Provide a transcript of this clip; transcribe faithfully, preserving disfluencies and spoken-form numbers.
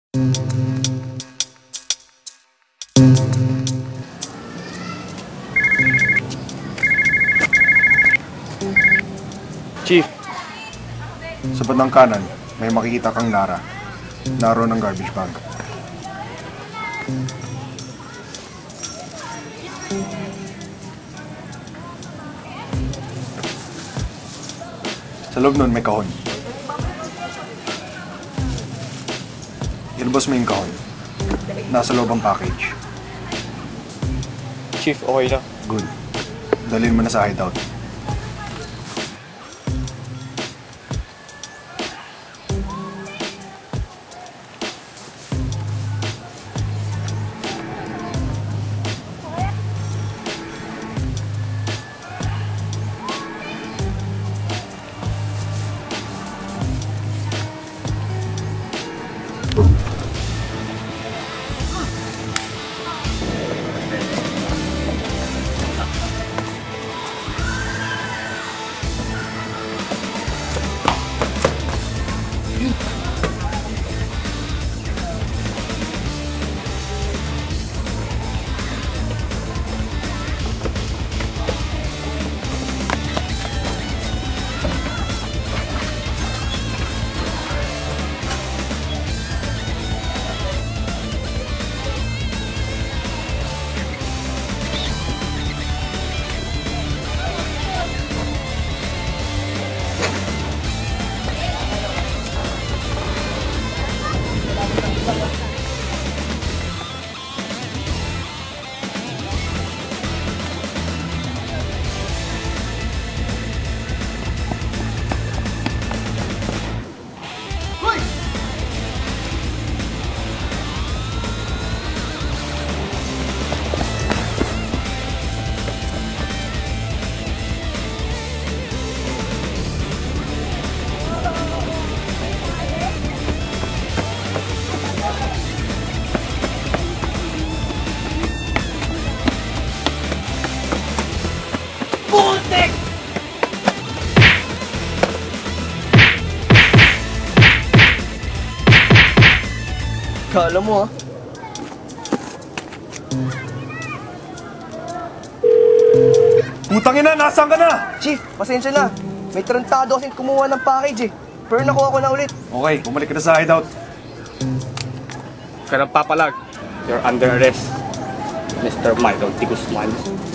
Chief, sa bandang kanan, may makikita kang Nara. Naroon ng garbage bag. Sa loob nun, may kahon. Ilabas mo yung kahon. Nasa loob ang package. Chief, okay lang. Good. Dalhin mo na sa hideout. Putik! Kala mo, ha? Putang ina, nasaan ka na? Chief, pasensya na. May tarantado kasing kumuha ng package eh. Pero nakuha ko na ulit. Okay, bumalik ka na sa hideout. Ka ng papalag. You're under arrest, Mister Michael T. Guzman.